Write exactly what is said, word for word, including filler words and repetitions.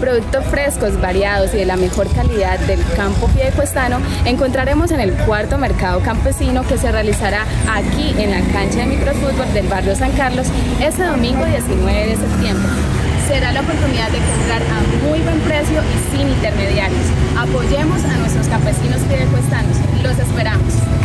Productos frescos, variados y de la mejor calidad del campo piedecuestano encontraremos en el cuarto mercado campesino que se realizará aquí en la cancha de microfútbol del barrio San Carlos este domingo diecinueve de septiembre. Será la oportunidad de comprar a muy buen precio y sin intermediarios. Apoyemos a nuestros campesinos piedecuestanos. Los esperamos.